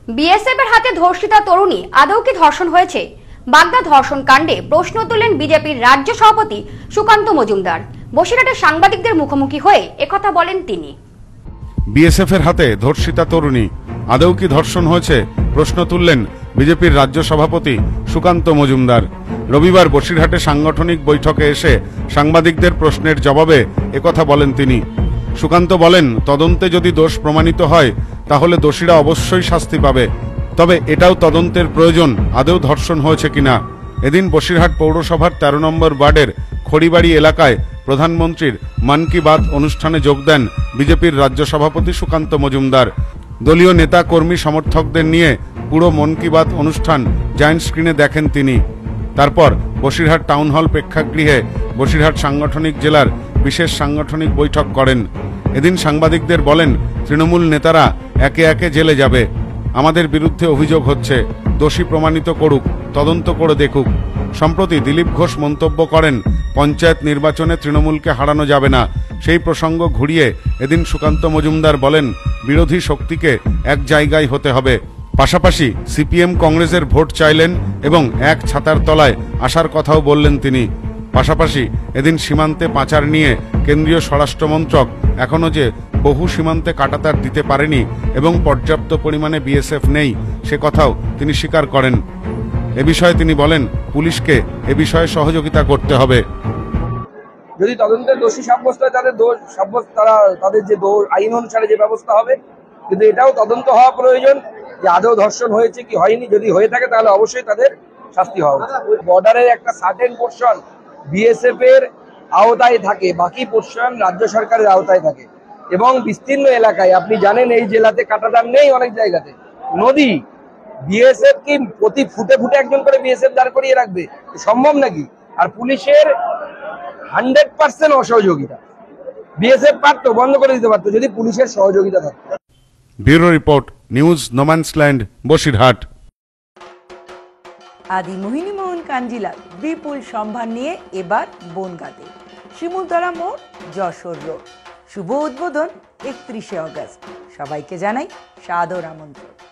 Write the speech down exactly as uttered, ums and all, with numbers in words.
BSF এর হাতে ধর্ষিতা তরুণী আদৌ কি ধর্ষণ হয়েছে? বাগদা ধর্ষণ কাণ্ডে প্রশ্ন তুললেন বিজেপির রাজ্য সভাপতি সুকান্ত মজুমদার। বসিরহাটে সাংবাদিকদের মুখোমুখি হয়ে একথা বলেন তিনি। বিএসএফ এর হাতে ধর্ষিতা তরুণী আদৌ কি ধর্ষণ হয়েছে প্রশ্ন তুললেন বিজেপির রাজ্য সভাপতি সুকান্ত মজুমদার। রবিবার বসিরহাটে সাংগঠনিক বৈঠকে এসে সাংবাদিকদের প্রশ্নের জবাবে একথা বলেন তিনি। সুকান্ত বলেন, তদন্তে যদি দোষ প্রমাণিত হয় তাহলে দোষীরা অবশ্যই শাস্তি পাবে, তবে এটাও তদন্তের প্রয়োজন আদৌ ধর্ষণ হয়েছে কিনা। এদিন বসিরহাট পৌরসভার তেরো নম্বর ওয়ার্ডের খড়িবাড়ি এলাকায় প্রধানমন্ত্রীর মন কি বাত অনুষ্ঠানে যোগ দেন বিজেপির রাজ্য সভাপতি সুকান্ত মজুমদার। দলীয় নেতা কর্মী সমর্থকদের নিয়ে পুরো মন কি বাত অনুষ্ঠান জায়ান্ট স্ক্রিনে দেখেন তিনি। তারপর বসিরহাট টাউন হল প্রেক্ষাগৃহে বসিরহাট সাংগঠনিক জেলার বিশেষ সাংগঠনিক বৈঠক করেন। এদিন সাংবাদিকদের বলেন, তৃণমূল নেতারা একে একে জেলে যাবে, আমাদের বিরুদ্ধে অভিযোগ হচ্ছে, দোষী প্রমাণিত করুক, তদন্ত করে দেখুক। সম্প্রতি দিলীপ ঘোষ মন্তব্য করেন, পঞ্চায়েত নির্বাচনে তৃণমূলকে হারানো যাবে না। সেই প্রসঙ্গ ঘুরিয়ে এদিন সুকান্ত মজুমদার বলেন, বিরোধী শক্তিকে এক জায়গায় হতে হবে। পাশাপাশি সিপিএম কংগ্রেসের ভোট চাইলেন এবং এক ছাতার তলায় আসার কথাও বললেন তিনি। পাশাপাশি এদিন সীমান্তে পাচার নিয়ে কেন্দ্রীয় স্বরাষ্ট্রমন্ত্রক এখনো যে বহু সীমান্তে কাঁটাতার দিতে পারেনি এবং পর্যাপ্ত পরিমাণে বিএসএফ নেই সে কথাও তিনি স্বীকার করেন। এ বিষয়ে তিনি বলেন, পুলিশকে এ বিষয়ে সহযোগিতা করতে হবে। যদি তদন্তের দোষী সাব্যস্ত হয় তাদের দোষ সাব্যস্ত তারা তাদের যে আইন অনুসারে যে ব্যবস্থা হবে, কিন্তু এটাও তদন্ত হওয়া প্রয়োজন যে আদৌ ধর্ষণ হয়েছে কি হয়নি। যদি হয়ে থাকে তাহলে অবশ্যই তাদের শাস্তি হওয়া উচিত। বর্ডারের একটা সার্টেন পোর্শন বিএসএফ এর আওতায় থাকে, বাকি পোর্শন রাজ্য সরকারের আওতায় থাকে এবং বিস্তীর্ণ এলাকায় আপনি জানেন এই জেলাতে কাঁটাতার নেই, অনেক জায়গাতে নদী। বিএসএফ কি প্রতি ফুটে ফুটে একজন করে বিএসএফ দাঁড় করিয়ে রাখবে? সম্ভব নাকি? আর পুলিশের হান্ড্রেড পার্সেন্ট অসহযোগিতা। বিএসএফ পারতো, বন্ধ করে দিতে পারতো যদি পুলিশের সহযোগিতা থাকতো। Bureau report, news no man's land, Basirhat. Adi Mohini মোহন কাঞ্জিলাল বিপুল সম্ভার নিয়ে এবার বনগাঁতে শিমুলতলা মোড়, যশোর রোড। শুভ উদ্বোধন একত্রিশে অগস্ট। সবাইকে জানাই সাদর আমন্ত্রণ।